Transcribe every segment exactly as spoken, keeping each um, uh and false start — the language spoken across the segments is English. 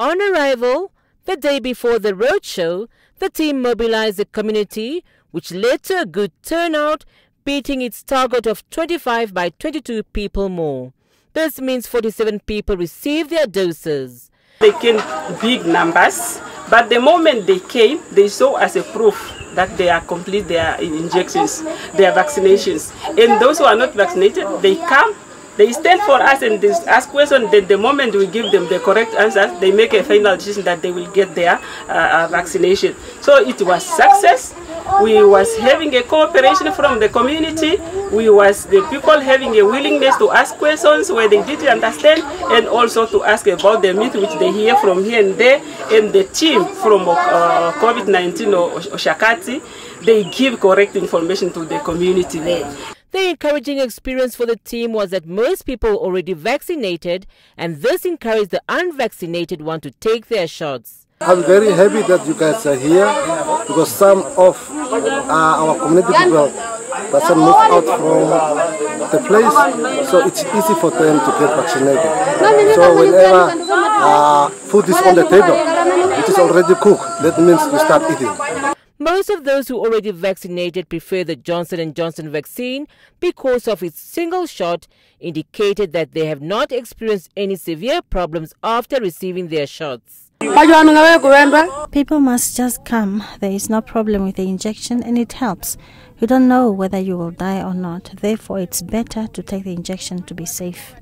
On arrival, the day before the roadshow, the team mobilized the community, which led to a good turnout, beating its target of twenty-five by twenty-two people more. This means forty-seven people received their doses. They came big numbers, but the moment they came, they saw as a proof that they are complete their injections, their vaccinations. And those who are not vaccinated, they come, they stand for us and they ask questions. Then the moment we give them the correct answers, they make a final decision that they will get their uh, vaccination. So it was success. We was having a cooperation from the community. We was the people having a willingness to ask questions where they didn't understand, and also to ask about the myth which they hear from here and there. And the team from uh, COVID nineteen or Oshakati, they give correct information to the community there. The encouraging experience for the team was that most people already vaccinated, and this encouraged the unvaccinated one to take their shots. I'm very happy that you guys are here because some of uh, our community people doesn't move out from the place, so it's easy for them to get vaccinated. So whenever uh, food is on the table, it is already cooked, that means you start eating. Most of those who already vaccinated prefer the Johnson and Johnson vaccine because of its single shot, indicated that they have not experienced any severe problems after receiving their shots. People must just come. There is no problem with the injection and it helps. You don't know whether you will die or not. Therefore, it's better to take the injection to be safe.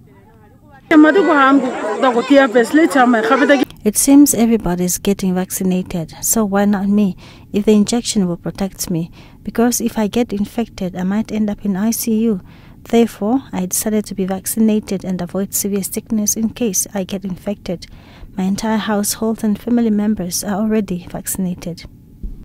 It seems everybody is getting vaccinated, so why not me, if the injection will protect me? Because if I get infected, I might end up in I C U. Therefore, I decided to be vaccinated and avoid severe sickness in case I get infected. My entire household and family members are already vaccinated.